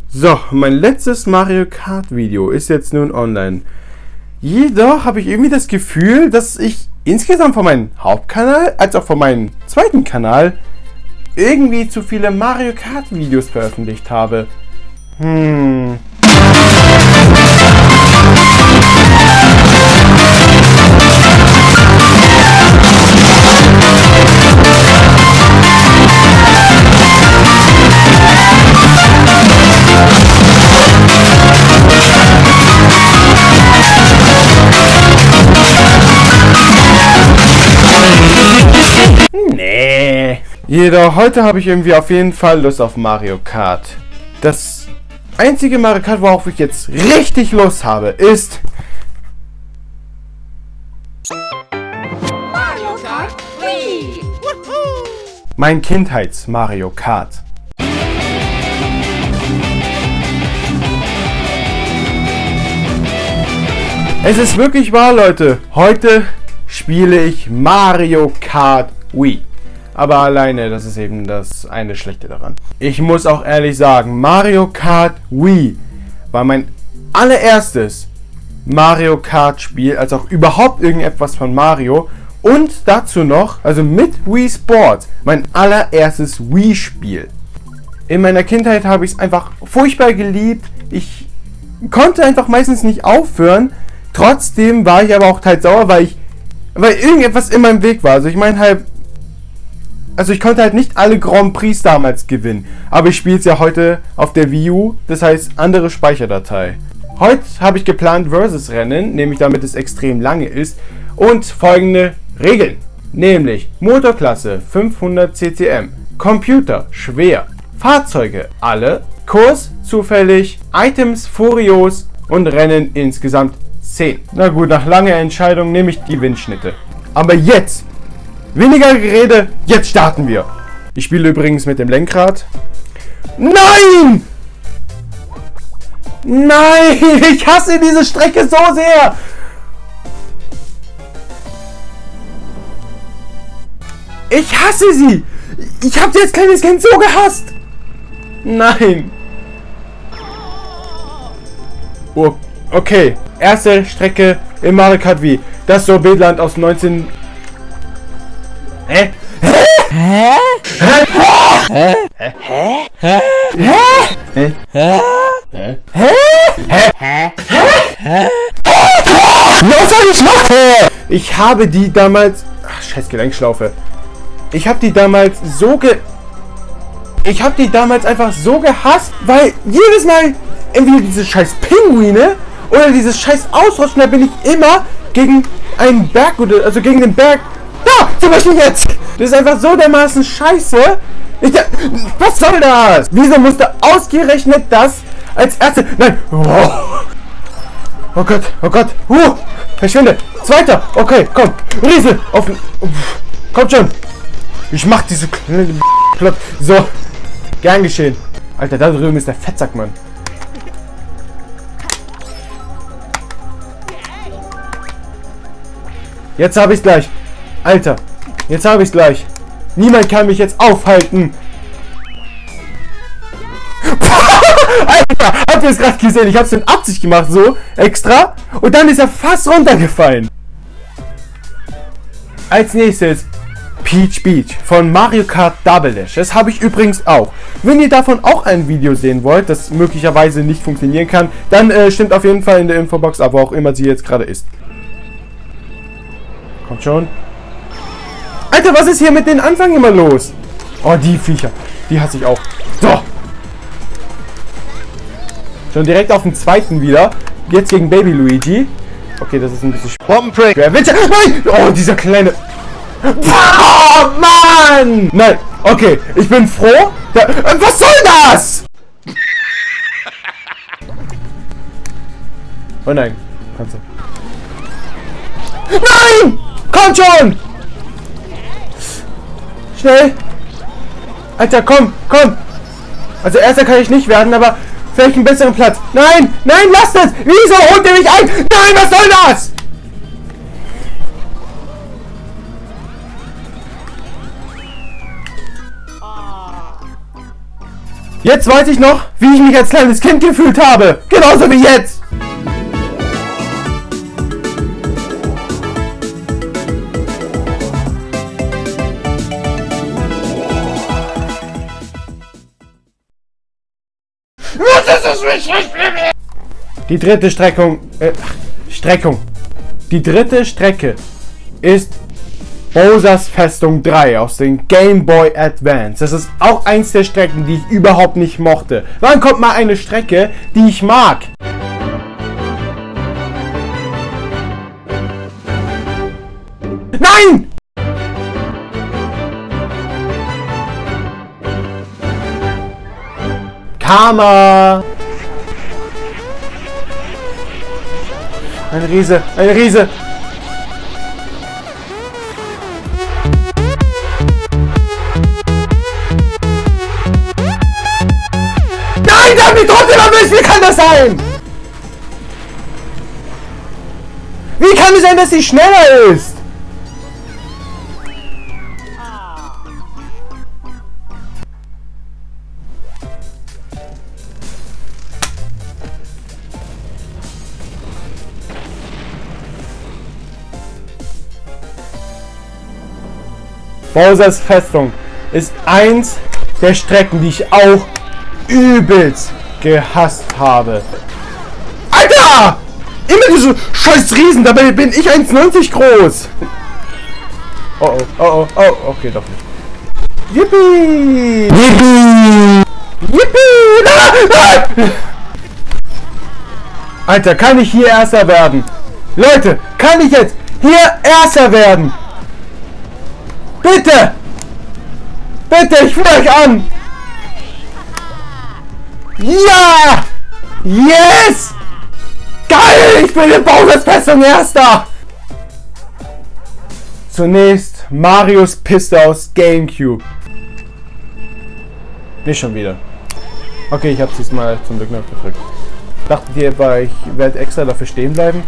So, mein letztes Mario Kart Video ist jetzt nun online. Jedoch habe ich irgendwie das Gefühl, dass ich insgesamt von meinem Hauptkanal als auch von meinem zweiten Kanal irgendwie zu viele Mario Kart Videos veröffentlicht habe. Nee. Jedoch heute habe ich irgendwie auf jeden Fall Lust auf Mario Kart. Das einzige Mario Kart, worauf ich jetzt richtig Lust habe, ist Mario Kart Wii! mein Kindheits-Mario Kart. Es ist wirklich wahr, Leute. Heute spiele ich Mario Kart Wii. Aber alleine, das ist eben das eine Schlechte daran. Ich muss auch ehrlich sagen, Mario Kart Wii war mein allererstes Mario Kart Spiel, als auch überhaupt irgendetwas von Mario. Und dazu noch, also mit Wii Sports, mein allererstes Wii Spiel. In meiner Kindheit habe ich es einfach furchtbar geliebt. Ich konnte einfach meistens nicht aufhören. Trotzdem war ich aber auch teils sauer, weil irgendetwas in meinem Weg war. Also ich meine halt, ich konnte halt nicht alle Grand Prix damals gewinnen. Aber ich spiele es ja heute auf der Wii U, das heißt andere Speicherdatei. Heute habe ich geplant Versus-Rennen, nämlich damit es extrem lange ist. Und folgende Regeln. Nämlich Motorklasse 500 CCM, Computer schwer, Fahrzeuge alle, Kurs zufällig, Items furios und Rennen insgesamt 10. Na gut, nach langer Entscheidung nehme ich die Windschnitte. Aber jetzt, weniger Gerede, jetzt starten wir. Ich spiele übrigens mit dem Lenkrad. Nein! Nein! Ich hasse diese Strecke so sehr! Ich hasse sie! Ich habe sie als kleines Kind so gehasst! Nein! Oh, okay. Erste Strecke im Mario Kart Wii. Das Sorbetland aus 19... Hä? Hä? Hä? Hä? Hä? Hä? Hä? Hä? Hä? Hä? Hä? Was soll ich machen? Ich habe die damals... Ach, scheiß Gelenkschlaufe. Ich habe die damals einfach so gehasst, weil jedes Mal entweder diese scheiß Pinguine oder dieses scheiß Ausrutschen, da bin ich immer gegen einen Berg, also gegen den Berg. Da, zum Beispiel jetzt. Das ist einfach so dermaßen scheiße. Was soll das? Wieso musste ausgerechnet das als erste... Nein. Oh Gott, oh Gott. Verschwinde. Zweiter. Okay, komm. Riesel. Kommt schon. Ich mach diese kleine Plot. So. Gern geschehen. Alter, da drüben ist der Fettsack, Mann. Jetzt habe ich es gleich. Alter, jetzt habe ich es gleich. Niemand kann mich jetzt aufhalten. Alter, habt ihr es gerade gesehen? Ich habe es in Absicht gemacht, so extra. Und dann ist er fast runtergefallen. Als nächstes Peach Beach von Mario Kart Double Dash. Das habe ich übrigens auch. Wenn ihr davon auch ein Video sehen wollt, das möglicherweise nicht funktionieren kann, dann stimmt auf jeden Fall in der Infobox ab, wo auch immer sie jetzt gerade ist. Kommt schon. Alter, was ist hier mit den Anfang immer los? Oh, die Viecher. Die hasse ich auch. So. Schon direkt auf den zweiten wieder. Jetzt gegen Baby Luigi. Okay, das ist ein bisschen Bombenprick. Nein! Oh, dieser kleine... Oh, Mann! Nein, okay. Ich bin froh. Was soll das? Oh nein. Kannst du. Nein! Kommt schon! Schnell! Alter, komm, komm! Also erster kann ich nicht werden, aber vielleicht einen besseren Platz. Nein! Nein, lasst es! Wieso holt ihr mich ein? Nein, was soll das? Jetzt weiß ich noch, wie ich mich als kleines Kind gefühlt habe. Genauso wie jetzt. Die dritte Streckung. Die dritte Strecke ist Bowser's Festung 3 aus dem Game Boy Advance. Das ist auch eins der Strecken, die ich überhaupt nicht mochte. Wann kommt mal eine Strecke, die ich mag? Nein! Karma! Ein Riese, ein Riese! Nein, der hat mich trotzdem erwischt! Wie kann das sein? Wie kann es sein, dass sie schneller ist? Bowser's Festung ist eins der Strecken, die ich auch übelst gehasst habe. Alter! Immer diese scheiß Riesen, dabei bin ich 1,90 groß. Oh oh, oh oh, oh, okay, doch nicht. Yippie! Yippie! Yippie! Ah! Alter, kann ich hier Erster werden? Leute, kann ich jetzt hier Erster werden? Bitte! Bitte, ich fühle euch an! Ja! Yes! Geil! Ich bin in Bowser's Festung Erster! Zunächst Marios Piste aus GameCube. Nicht schon wieder. Okay, ich habe es diesmal zum Glück noch gedrückt. Dachtet ihr etwa, ich werde extra dafür stehen bleiben?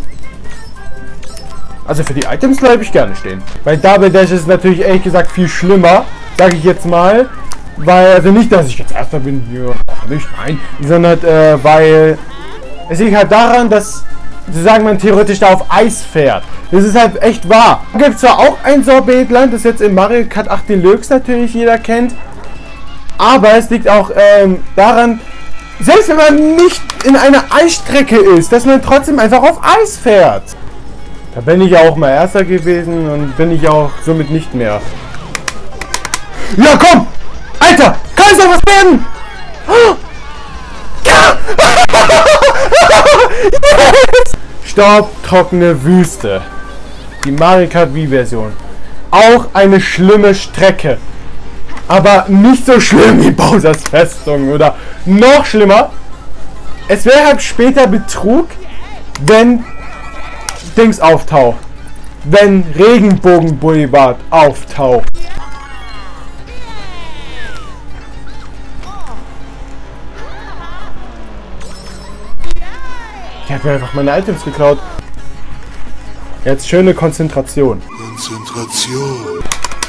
Also für die Items bleibe ich gerne stehen. Bei Double Dash ist es natürlich ehrlich gesagt viel schlimmer, sage ich jetzt mal. Weil, also nicht, dass ich jetzt Erster bin, hier, nicht, nein, sondern weil es liegt halt daran, dass sozusagen man theoretisch da auf Eis fährt. Das ist halt echt wahr. Es gibt zwar auch ein Sorbetland, das jetzt in Mario Kart 8 Deluxe natürlich jeder kennt, aber es liegt auch daran, selbst wenn man nicht in einer Eisstrecke ist, dass man trotzdem einfach auf Eis fährt. Da bin ich ja auch mal Erster gewesen und bin ich auch somit nicht mehr. Ja, komm! Alter! Kann es doch was werden? Ja! Yes! Staubtrockene Wüste. Die Mario Kart Wii-Version. Auch eine schlimme Strecke. Aber nicht so schlimm wie Bowser's Festung. Oder noch schlimmer. Es wäre halt später Betrug, wenn Dings auftaucht. Wenn Regenbogen Boulevard auftaucht. Ich habe mir einfach meine Items geklaut. Jetzt schöne Konzentration. Konzentration.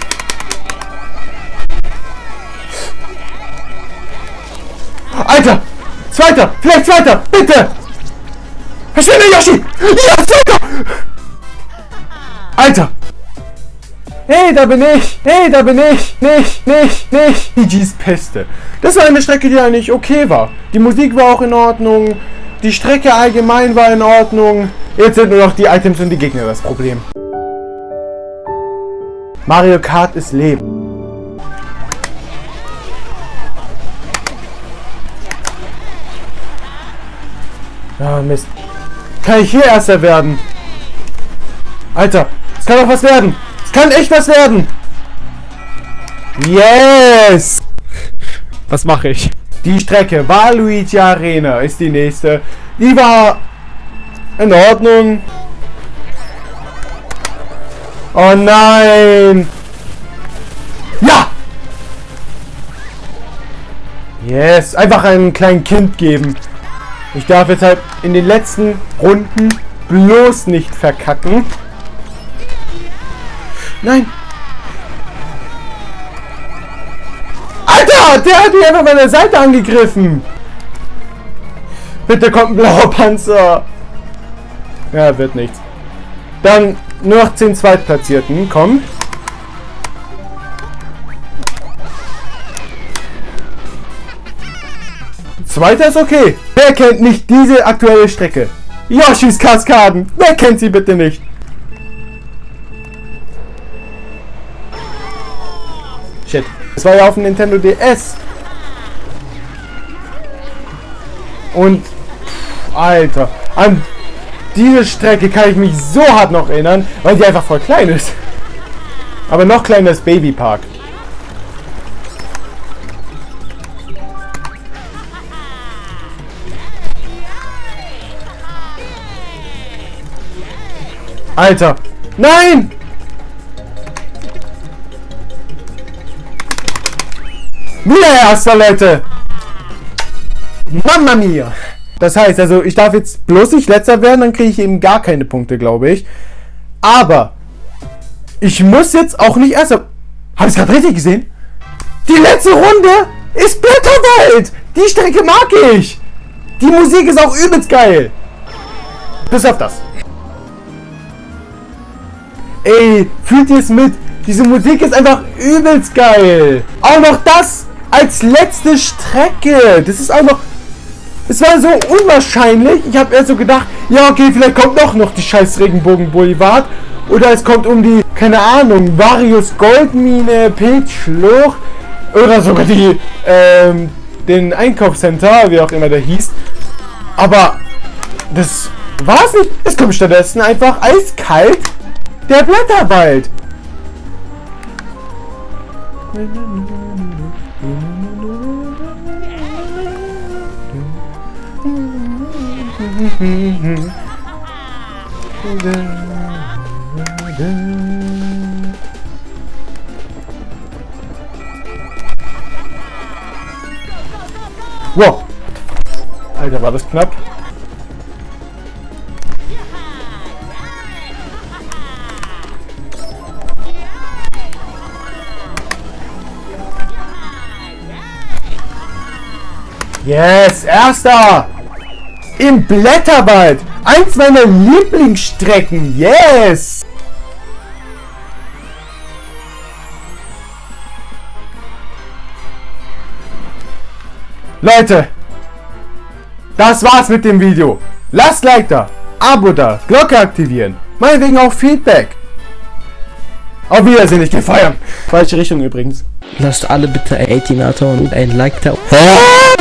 Alter! Zweiter! Vielleicht Zweiter! Bitte! Verschwinde, Yoshi! Ja, Zweiter! Alter! Hey, da bin ich! Hey, da bin ich! Nicht! Luigi's Piste. Das war eine Strecke, die eigentlich okay war. Die Musik war auch in Ordnung. Die Strecke allgemein war in Ordnung. Jetzt sind nur noch die Items und die Gegner das Problem. Mario Kart ist Leben. Ah, Mist. Kann ich hier Erster werden? Alter, es kann doch was werden. Es kann echt was werden. Yes! Was mache ich? Die Strecke Waluigi Arena ist die nächste. Die war in Ordnung. Oh nein! Ja! Yes! Einfach einem kleinen Kind geben. Ich darf jetzt halt in den letzten Runden bloß nicht verkacken. Nein! Alter, der hat mich einfach von der Seite angegriffen. Bitte kommt ein blauer Panzer. Ja, wird nichts. Dann nur noch 10 Zweitplatzierten. Komm. Zweiter ist okay. Wer kennt nicht diese aktuelle Strecke? Yoshis Kaskaden. Wer kennt sie bitte nicht? Shit. Das war ja auf dem Nintendo DS. Und Alter, an diese Strecke kann ich mich so hart noch erinnern, weil die einfach voll klein ist. Aber noch kleiner ist Baby Park. Alter, nein! Wieder erster, Leute! Mamma mia! Das heißt, also ich darf jetzt bloß nicht letzter werden, dann kriege ich eben gar keine Punkte, glaube ich. Aber ich muss jetzt auch nicht erster... Habe ich es gerade richtig gesehen? Die letzte Runde ist Blätterwald! Die Strecke mag ich! Die Musik ist auch übelst geil! Bis auf das. Ey, fühlt ihr es mit? Diese Musik ist einfach übelst geil. Auch noch das als letzte Strecke. Das ist auch noch... Es war so unwahrscheinlich. Ich habe erst so gedacht, ja okay, vielleicht kommt doch noch die scheiß Regenbogen Boulevard. Oder es kommt um die, keine Ahnung, Varius Goldmine, Peach Schlucht. Oder sogar die, den Einkaufscenter, wie auch immer der hieß. Aber das war's nicht. Es kommt stattdessen einfach eiskalt der Blätterwald. Wow. Alter, war das knapp. Yes, erster! Im Blätterwald! Eins meiner Lieblingsstrecken! Yes! Leute! Das war's mit dem Video. Lasst Like da, Abo da, Glocke aktivieren. Meinetwegen auch Feedback. Auf Wiedersehen, ich geh feiern. Falsche Richtung übrigens. Lasst alle bitte ein 18er und ein Like da.